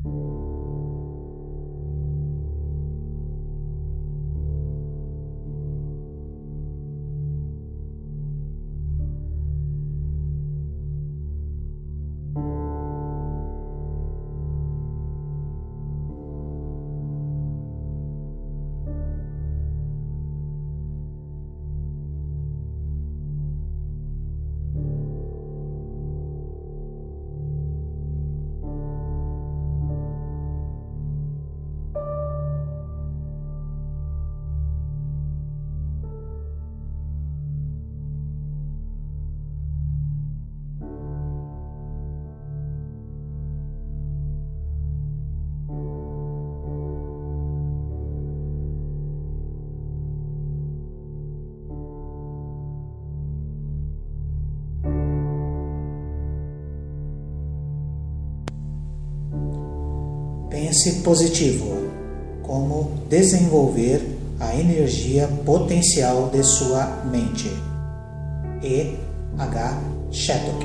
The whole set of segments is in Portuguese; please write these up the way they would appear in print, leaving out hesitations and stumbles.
Pense positivo, como desenvolver a energia potencial de sua mente. E. H. Shattuck.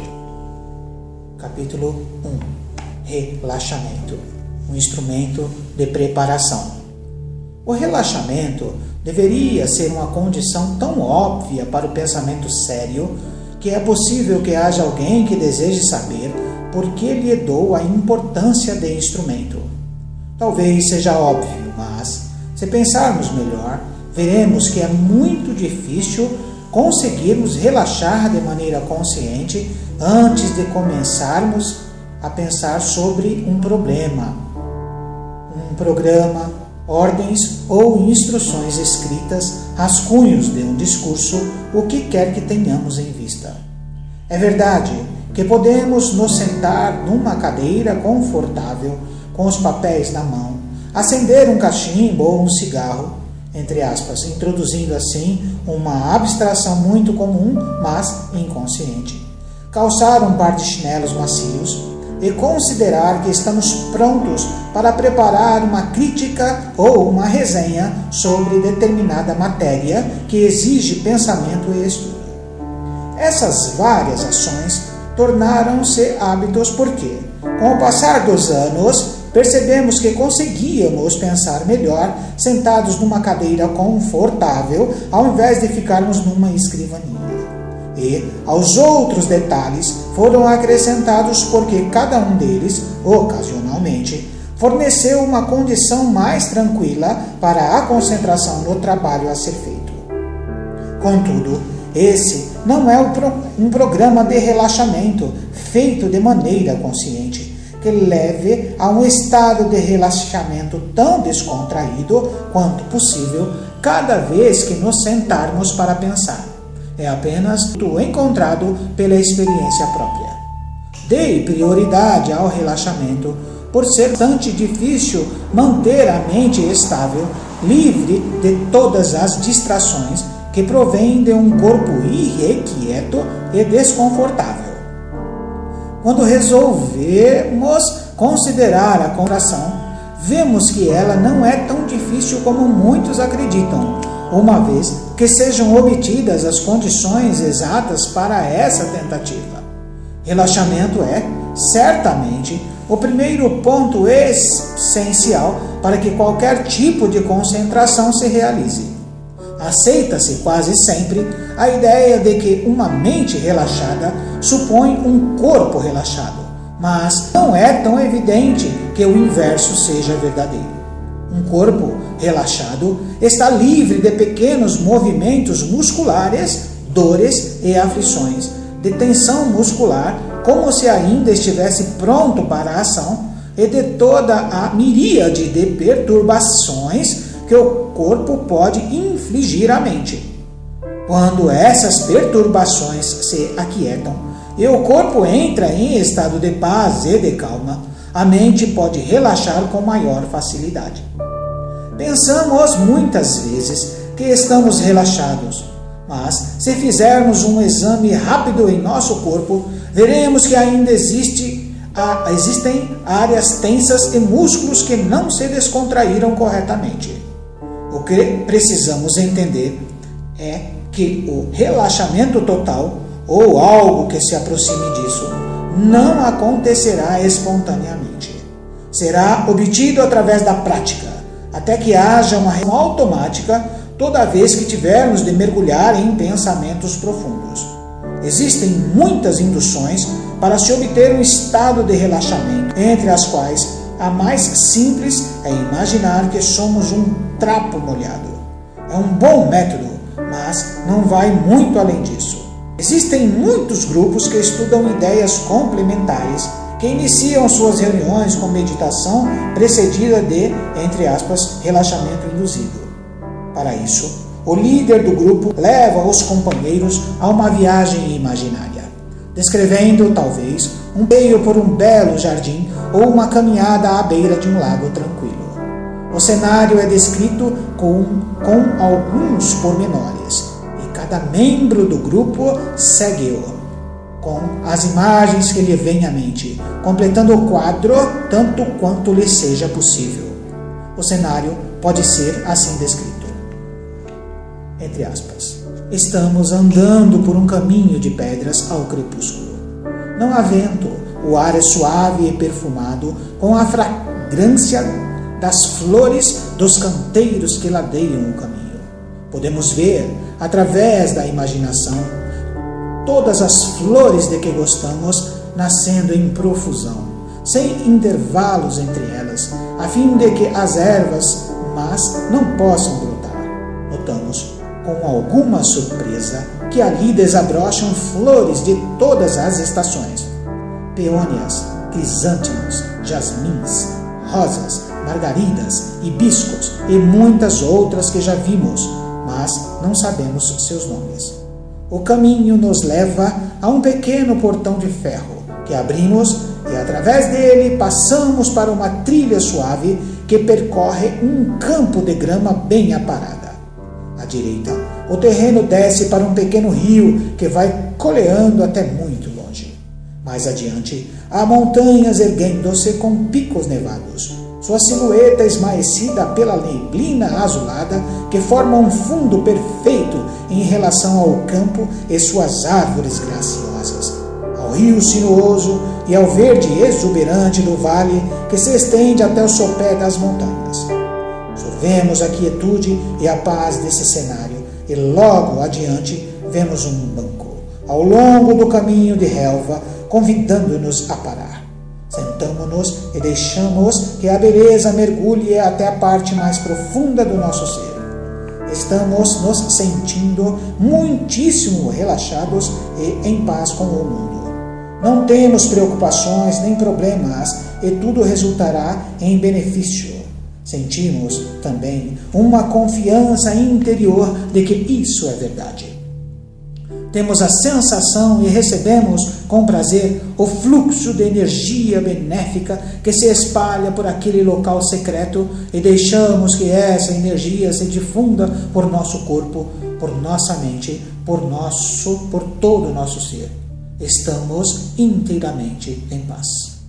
Capítulo 1. Relaxamento, um instrumento de preparação. O relaxamento deveria ser uma condição tão óbvia para o pensamento sério que é possível que haja alguém que deseje saber por que lhe dou a importância de instrumento. Talvez seja óbvio, mas, se pensarmos melhor, veremos que é muito difícil conseguirmos relaxar de maneira consciente antes de começarmos a pensar sobre um problema, um programa, ordens ou instruções escritas, rascunhos de um discurso, o que quer que tenhamos em vista. É verdade que podemos nos sentar numa cadeira confortável, com os papéis na mão, acender um cachimbo ou um cigarro, entre aspas, introduzindo assim uma abstração muito comum, mas inconsciente. Calçar um par de chinelos macios e considerar que estamos prontos para preparar uma crítica ou uma resenha sobre determinada matéria que exige pensamento e estudo. Essas várias ações tornaram-se hábitos porque, com o passar dos anos, percebemos que conseguíamos pensar melhor sentados numa cadeira confortável ao invés de ficarmos numa escrivaninha. E aos outros detalhes foram acrescentados porque cada um deles, ocasionalmente, forneceu uma condição mais tranquila para a concentração no trabalho a ser feito. Contudo, esse não é um programa de relaxamento feito de maneira consciente, que leve a um estado de relaxamento tão descontraído quanto possível cada vez que nos sentarmos para pensar. É apenas o encontrado pela experiência própria. Dê prioridade ao relaxamento por ser bastante difícil manter a mente estável, livre de todas as distrações que provêm de um corpo irrequieto e desconfortável. Quando resolvemos considerar a contração, vemos que ela não é tão difícil como muitos acreditam, uma vez que sejam obtidas as condições exatas para essa tentativa. Relaxamento é, certamente, o primeiro ponto essencial para que qualquer tipo de concentração se realize. Aceita-se quase sempre a ideia de que uma mente relaxada supõe um corpo relaxado, mas não é tão evidente que o inverso seja verdadeiro. Um corpo relaxado está livre de pequenos movimentos musculares, dores e aflições, de tensão muscular, como se ainda estivesse pronto para a ação, e de toda a miríade de perturbações que o corpo pode infligir à mente. Quando essas perturbações se aquietam e o corpo entra em estado de paz e de calma, a mente pode relaxar com maior facilidade. Pensamos muitas vezes que estamos relaxados, mas se fizermos um exame rápido em nosso corpo, veremos que ainda existem áreas tensas e músculos que não se descontraíram corretamente. O que precisamos entender é que o relaxamento total, ou algo que se aproxime disso, não acontecerá espontaneamente. será obtido através da prática, até que haja uma reação automática toda vez que tivermos de mergulhar em pensamentos profundos. Existem muitas induções para se obter um estado de relaxamento, entre as quais a mais simples é imaginar que somos um trapo molhado. É um bom método, mas não vai muito além disso. Existem muitos grupos que estudam ideias complementares, que iniciam suas reuniões com meditação precedida de, entre aspas, relaxamento induzido. Para isso, o líder do grupo leva os companheiros a uma viagem imaginária, descrevendo, talvez, um passeio por um belo jardim ou uma caminhada à beira de um lago tranquilo. O cenário é descrito com alguns pormenores, e cada membro do grupo segue-o com as imagens que lhe vêm à mente, completando o quadro tanto quanto lhe seja possível. O cenário pode ser assim descrito. Entre aspas. Estamos andando por um caminho de pedras ao crepúsculo. Não há vento, o ar é suave e perfumado com a fragrância das flores dos canteiros que ladeiam o caminho. Podemos ver, através da imaginação, todas as flores de que gostamos nascendo em profusão, sem intervalos entre elas, a fim de que as ervas más não possam brotar. Notamos, com alguma surpresa, que ali desabrocham flores de todas as estações: peônias, crisântemos, jasmins, rosas, margaridas, hibiscos e muitas outras que já vimos, mas não sabemos seus nomes. O caminho nos leva a um pequeno portão de ferro que abrimos e através dele passamos para uma trilha suave que percorre um campo de grama bem aparada. À direita, o terreno desce para um pequeno rio que vai coleando até muito longe. Mais adiante, há montanhas erguendo-se com picos nevados, sua silhueta esmaecida pela neblina azulada que forma um fundo perfeito em relação ao campo e suas árvores graciosas, ao rio sinuoso e ao verde exuberante do vale que se estende até o sopé das montanhas. Sorvemos a quietude e a paz desse cenário e logo adiante vemos um banco, ao longo do caminho de relva, convidando-nos a parar. Sentamo-nos e deixamos que a beleza mergulhe até a parte mais profunda do nosso ser. Estamos nos sentindo muitíssimo relaxados e em paz com o mundo. Não temos preocupações nem problemas e tudo resultará em benefício. Sentimos também uma confiança interior de que isso é verdade. Temos a sensação e recebemos com prazer o fluxo de energia benéfica que se espalha por aquele local secreto e deixamos que essa energia se difunda por nosso corpo, por nossa mente, por todo o nosso ser. Estamos inteiramente em paz.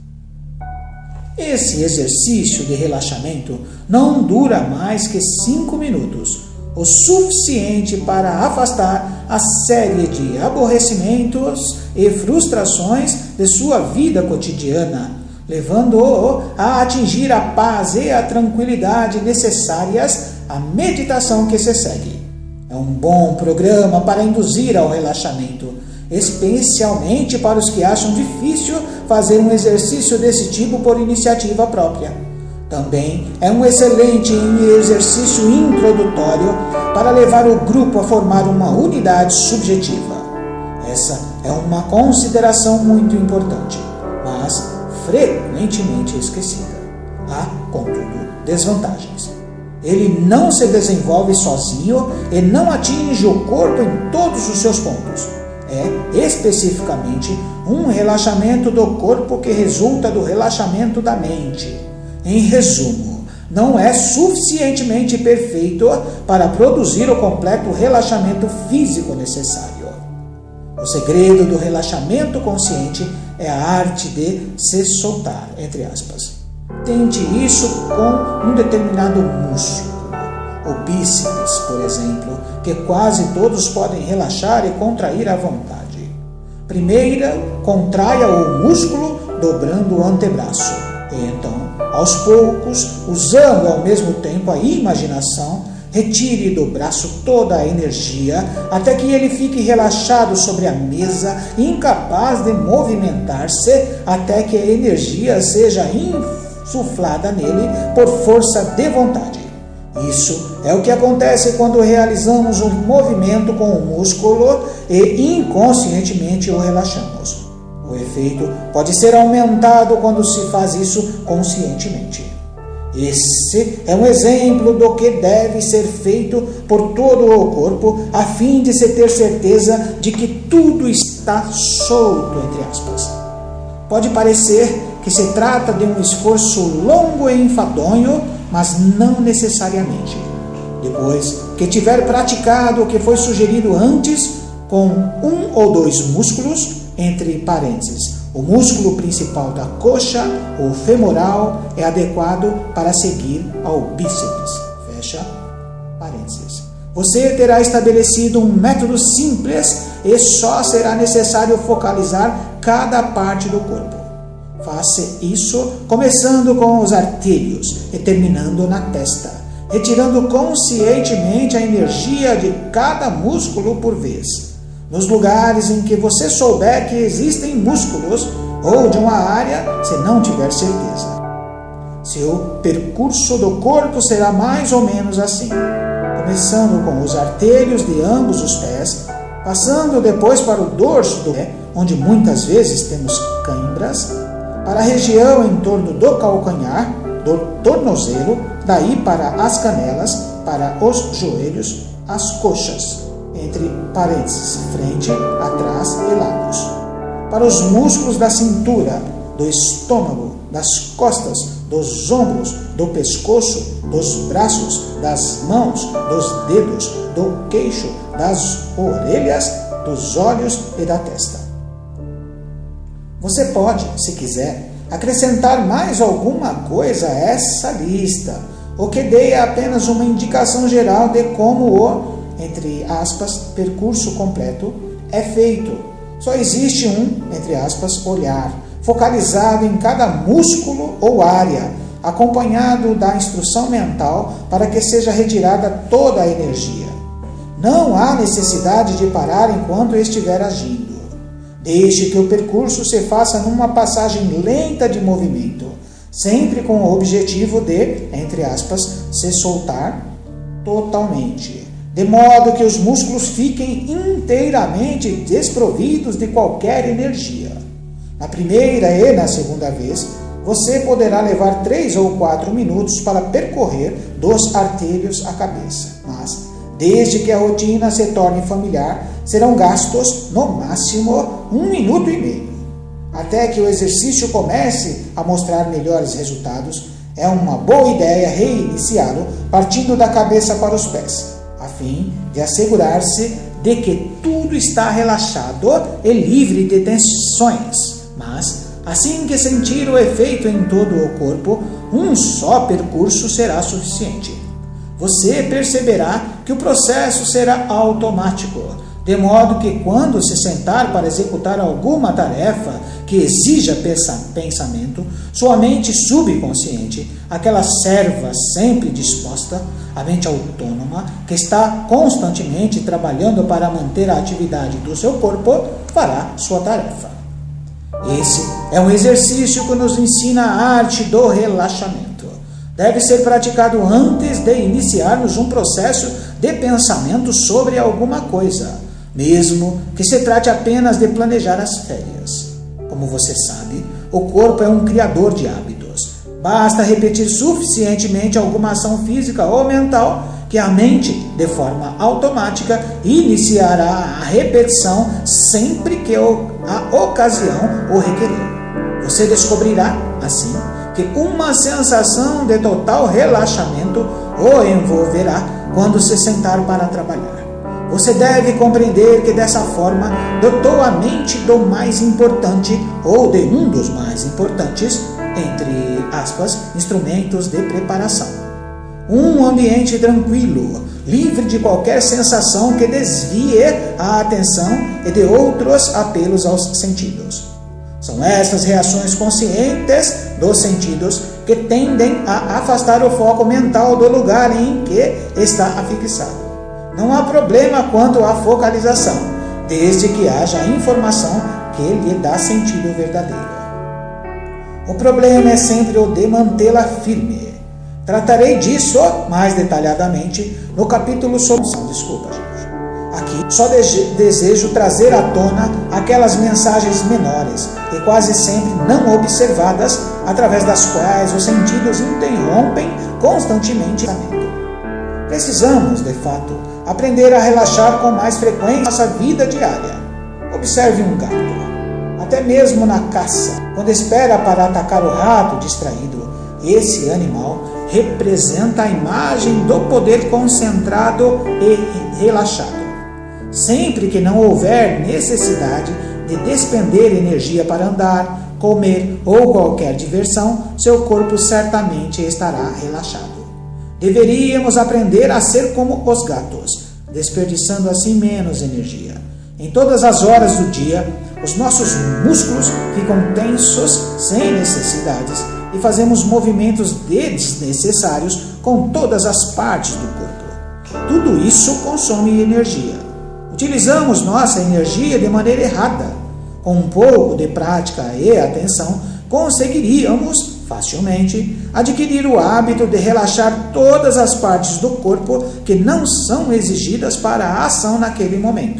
Esse exercício de relaxamento não dura mais que 5 minutos, o suficiente para afastar a série de aborrecimentos e frustrações de sua vida cotidiana, levando-o a atingir a paz e a tranquilidade necessárias à meditação que se segue. É um bom programa para induzir ao relaxamento, especialmente para os que acham difícil fazer um exercício desse tipo por iniciativa própria. Também é um excelente exercício introdutório para levar o grupo a formar uma unidade subjetiva. Essa é uma consideração muito importante, mas frequentemente esquecida. Há, contudo, desvantagens. Ele não se desenvolve sozinho e não atinge o corpo em todos os seus pontos. É especificamente um relaxamento do corpo que resulta do relaxamento da mente. Em resumo, não é suficientemente perfeito para produzir o completo relaxamento físico necessário. O segredo do relaxamento consciente é a arte de se soltar, entre aspas. Tente isso com um determinado músculo, o bíceps, por exemplo, que quase todos podem relaxar e contrair à vontade. Primeiro, contraia o músculo dobrando o antebraço. Então, aos poucos, usando ao mesmo tempo a imaginação, retire do braço toda a energia até que ele fique relaxado sobre a mesa, incapaz de movimentar-se, até que a energia seja insuflada nele por força de vontade. Isso é o que acontece quando realizamos um movimento com o músculo e inconscientemente o relaxamos. O efeito pode ser aumentado quando se faz isso conscientemente. Esse é um exemplo do que deve ser feito por todo o corpo, a fim de se ter certeza de que tudo está solto, entre aspas. Pode parecer que se trata de um esforço longo e enfadonho, mas não necessariamente. Depois que tiver praticado o que foi sugerido antes, com 1 ou 2 músculos, entre parênteses, o músculo principal da coxa, o femoral, é adequado para seguir ao bíceps. Fecha parênteses. Você terá estabelecido um método simples e só será necessário focalizar cada parte do corpo. Faça isso começando com os artérios e terminando na testa, retirando conscientemente a energia de cada músculo por vez. Nos lugares em que você souber que existem músculos ou de uma área, se não tiver certeza. Seu percurso do corpo será mais ou menos assim, começando com os artérios de ambos os pés, passando depois para o dorso do pé, onde muitas vezes temos cãibras, para a região em torno do calcanhar, do tornozelo, daí para as canelas, para os joelhos, as coxas, entre parênteses, frente, atrás e lados. Para os músculos da cintura, do estômago, das costas, dos ombros, do pescoço, dos braços, das mãos, dos dedos, do queixo, das orelhas, dos olhos e da testa. Você pode, se quiser, acrescentar mais alguma coisa a essa lista, o que dê apenas uma indicação geral de como o, entre aspas, percurso completo é feito. Só existe um, entre aspas, olhar, focalizado em cada músculo ou área, acompanhado da instrução mental para que seja retirada toda a energia. Não há necessidade de parar enquanto estiver agindo. Deixe que o percurso se faça numa passagem lenta de movimento, sempre com o objetivo de, entre aspas, se soltar totalmente, de modo que os músculos fiquem inteiramente desprovidos de qualquer energia. Na primeira e na segunda vez, você poderá levar 3 ou 4 minutos para percorrer dos artérios à cabeça, mas, desde que a rotina se torne familiar, serão gastos, no máximo, 1 minuto e meio. Até que o exercício comece a mostrar melhores resultados, é uma boa ideia reiniciá-lo partindo da cabeça para os pés, a fim de assegurar-se de que tudo está relaxado e livre de tensões. Mas, assim que sentir o efeito em todo o corpo, um só percurso será suficiente. Você perceberá que o processo será automático, de modo que quando se sentar para executar alguma tarefa que exija pensamento, sua mente subconsciente, aquela serva sempre disposta, a mente autônoma, que está constantemente trabalhando para manter a atividade do seu corpo, fará sua tarefa. Esse é um exercício que nos ensina a arte do relaxamento. Deve ser praticado antes de iniciarmos um processo de pensamento sobre alguma coisa, mesmo que se trate apenas de planejar as férias. Como você sabe, o corpo é um criador de hábitos. Basta repetir suficientemente alguma ação física ou mental que a mente, de forma automática, iniciará a repetição sempre que a ocasião o requerer. Você descobrirá, assim, que uma sensação de total relaxamento o envolverá quando se sentar para trabalhar. Você deve compreender que dessa forma dotou a mente do mais importante ou de um dos mais importantes, entre aspas, instrumentos de preparação. Um ambiente tranquilo, livre de qualquer sensação que desvie a atenção e de outros apelos aos sentidos. São essas reações conscientes dos sentidos que tendem a afastar o foco mental do lugar em que está afixado. Não há problema quanto à focalização, desde que haja informação que lhe dá sentido verdadeiro. O problema é sempre o de mantê-la firme. Tratarei disso mais detalhadamente no capítulo sobre... Desculpa, gente. Aqui só desejo trazer à tona aquelas mensagens menores e quase sempre não observadas, através das quais os sentidos interrompem constantemente o pensamento. Precisamos, de fato, aprender a relaxar com mais frequência em nossa vida diária. Observe um gato. Até mesmo na caça, quando espera para atacar o rato distraído, esse animal representa a imagem do poder concentrado e relaxado. Sempre que não houver necessidade de despender energia para andar, comer ou qualquer diversão, seu corpo certamente estará relaxado. Deveríamos aprender a ser como os gatos, desperdiçando assim menos energia. Em todas as horas do dia, os nossos músculos ficam tensos sem necessidades e fazemos movimentos desnecessários com todas as partes do corpo. Tudo isso consome energia. Utilizamos nossa energia de maneira errada. Com um pouco de prática e atenção, conseguiríamos facilmente adquirir o hábito de relaxar todas as partes do corpo que não são exigidas para a ação naquele momento.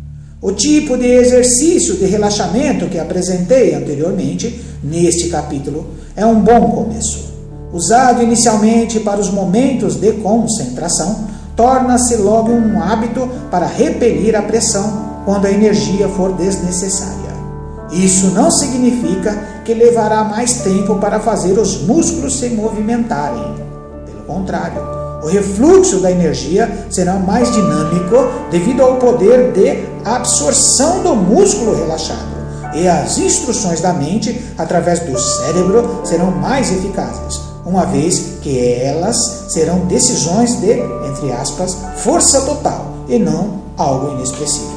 O tipo de exercício de relaxamento que apresentei anteriormente neste capítulo é um bom começo. Usado inicialmente para os momentos de concentração, torna-se logo um hábito para repelir a pressão quando a energia for desnecessária. Isso não significa que levará mais tempo para fazer os músculos se movimentarem. Pelo contrário, o refluxo da energia será mais dinâmico devido ao poder de absorção do músculo relaxado, e as instruções da mente através do cérebro serão mais eficazes, uma vez que elas serão decisões de, entre aspas, força total e não algo inexpressivo.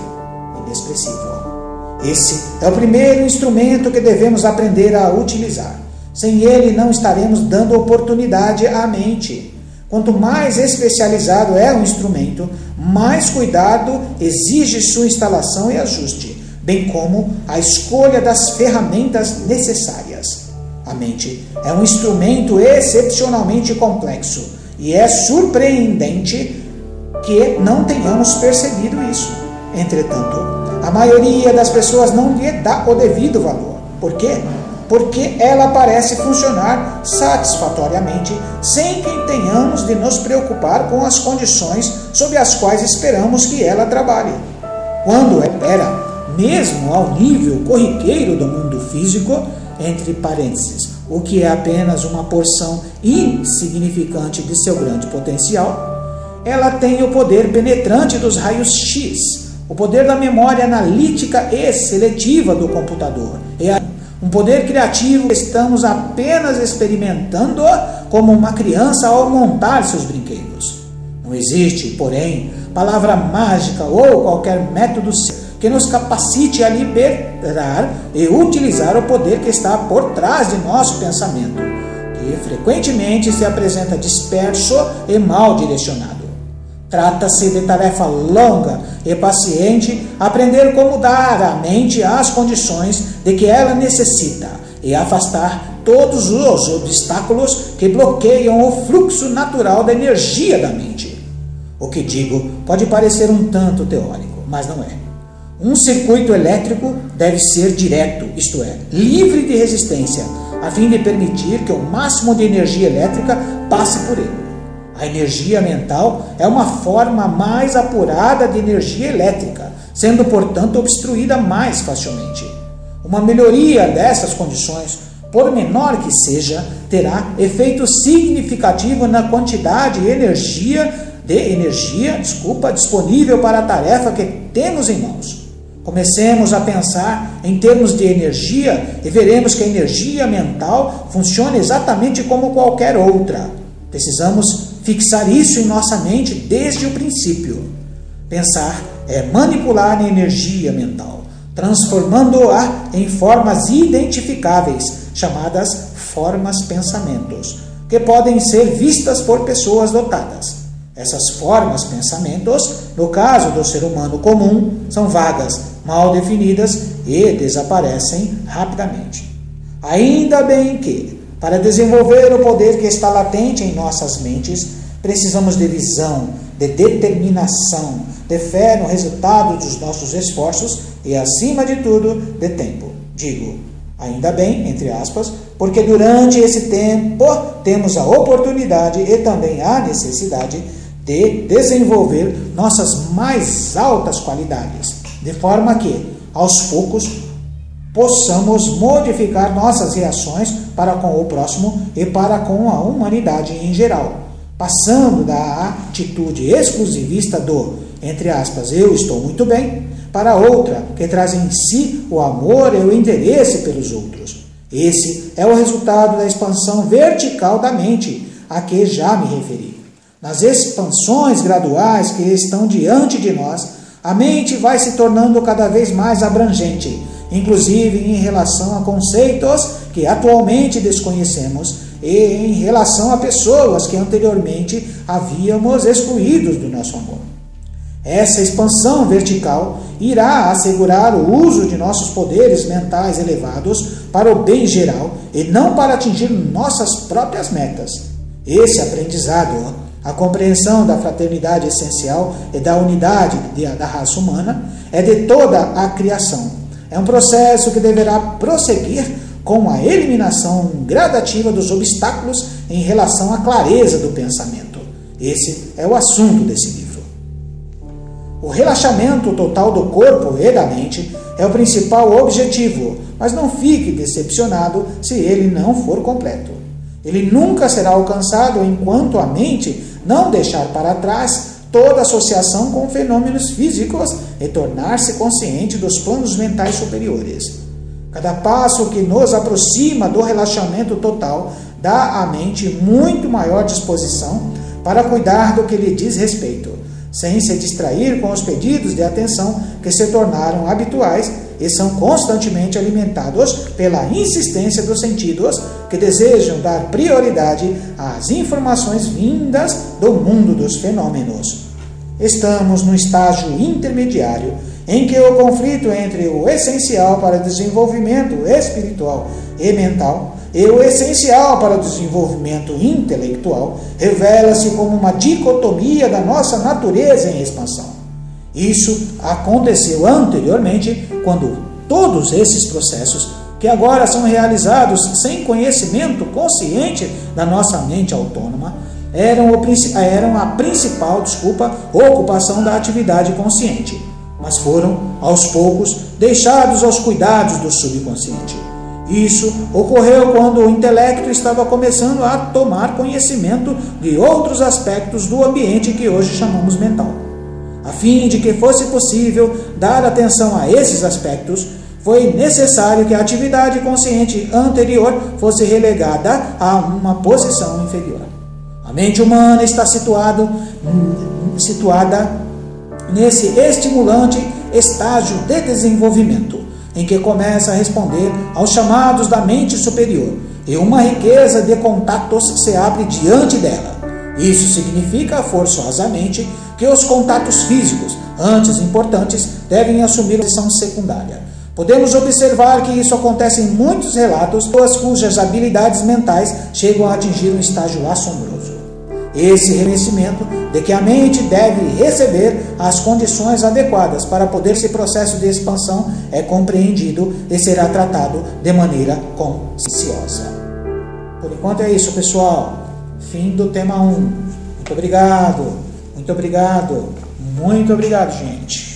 Esse é o primeiro instrumento que devemos aprender a utilizar. Sem ele, não estaremos dando oportunidade à mente. Quanto mais especializado é o instrumento, mais cuidado exige sua instalação e ajuste, bem como a escolha das ferramentas necessárias. A mente é um instrumento excepcionalmente complexo e é surpreendente que não tenhamos percebido isso. Entretanto, a maioria das pessoas não lhe dá o devido valor. Por quê? Porque ela parece funcionar satisfatoriamente sem que tenhamos de nos preocupar com as condições sob as quais esperamos que ela trabalhe. Quando opera, mesmo ao nível corriqueiro do mundo físico, entre parênteses, o que é apenas uma porção insignificante de seu grande potencial, ela tem o poder penetrante dos raios X, o poder da memória analítica e seletiva do computador, e um poder criativo que estamos apenas experimentando como uma criança ao montar seus brinquedos. Não existe, porém, palavra mágica ou qualquer método que nos capacite a liberar e utilizar o poder que está por trás de nosso pensamento, que frequentemente se apresenta disperso e mal direcionado. Trata-se de tarefa longa e paciente, aprender como dar à mente as condições de que ela necessita e afastar todos os obstáculos que bloqueiam o fluxo natural da energia da mente. O que digo pode parecer um tanto teórico, mas não é. Um circuito elétrico deve ser direto, isto é, livre de resistência, a fim de permitir que o máximo de energia elétrica passe por ele. A energia mental é uma forma mais apurada de energia elétrica, sendo, portanto, obstruída mais facilmente. Uma melhoria dessas condições, por menor que seja, terá efeito significativo na quantidade de energia disponível para a tarefa que temos em mãos. Comecemos a pensar em termos de energia e veremos que a energia mental funciona exatamente como qualquer outra. Precisamos fixar isso em nossa mente desde o princípio. Pensar é manipular a energia mental. transformando-a em formas identificáveis, chamadas formas pensamentos, que podem ser vistas por pessoas dotadas. Essas formas pensamentos, no caso do ser humano comum, são vagas, mal definidas e desaparecem rapidamente. Ainda bem que, para desenvolver o poder que está latente em nossas mentes, precisamos de visão, de determinação, de fé no resultado dos nossos esforços e, acima de tudo, de tempo. Digo, ainda bem, entre aspas, porque durante esse tempo temos a oportunidade e também a necessidade de desenvolver nossas mais altas qualidades, de forma que, aos poucos, possamos modificar nossas reações para com o próximo e para com a humanidade em geral, passando da atitude exclusivista do, entre aspas, eu estou muito bem, para outra que traz em si o amor e o interesse pelos outros. Esse é o resultado da expansão vertical da mente, a que já me referi. Nas expansões graduais que estão diante de nós, a mente vai se tornando cada vez mais abrangente, inclusive em relação a conceitos que atualmente desconhecemos e em relação a pessoas que anteriormente havíamos excluídos do nosso amor. Essa expansão vertical irá assegurar o uso de nossos poderes mentais elevados para o bem geral e não para atingir nossas próprias metas. Esse aprendizado, a compreensão da fraternidade essencial e da unidade da raça humana, é de toda a criação. É um processo que deverá prosseguir com a eliminação gradativa dos obstáculos em relação à clareza do pensamento. Esse é o assunto desse livro. O relaxamento total do corpo e da mente é o principal objetivo, mas não fique decepcionado se ele não for completo. Ele nunca será alcançado enquanto a mente não deixar para trás toda associação com fenômenos físicos e tornar-se consciente dos planos mentais superiores. Cada passo que nos aproxima do relaxamento total dá à mente muito maior disposição para cuidar do que lhe diz respeito, sem se distrair com os pedidos de atenção que se tornaram habituais e são constantemente alimentados pela insistência dos sentidos que desejam dar prioridade às informações vindas do mundo dos fenômenos. Estamos no estágio intermediário em que o conflito entre o essencial para o desenvolvimento espiritual e mental e o essencial para o desenvolvimento intelectual revela-se como uma dicotomia da nossa natureza em expansão. Isso aconteceu anteriormente, quando todos esses processos, que agora são realizados sem conhecimento consciente da nossa mente autônoma, eram a principal ocupação da atividade consciente, mas foram, aos poucos, deixados aos cuidados do subconsciente. Isso ocorreu quando o intelecto estava começando a tomar conhecimento de outros aspectos do ambiente que hoje chamamos mental. A fim de que fosse possível dar atenção a esses aspectos, foi necessário que a atividade consciente anterior fosse relegada a uma posição inferior. A mente humana está situada nesse estimulante estágio de desenvolvimento, em que começa a responder aos chamados da mente superior, e uma riqueza de contatos se abre diante dela. Isso significa, forçosamente, que os contatos físicos, antes importantes, devem assumir posição secundária. Podemos observar que isso acontece em muitos relatos, pessoas cujas habilidades mentais chegam a atingir um estágio assombroso. Esse reconhecimento de que a mente deve receber as condições adequadas para poder esse processo de expansão é compreendido e será tratado de maneira conscienciosa. Por enquanto é isso, pessoal. Fim do tema 1. Muito obrigado, gente.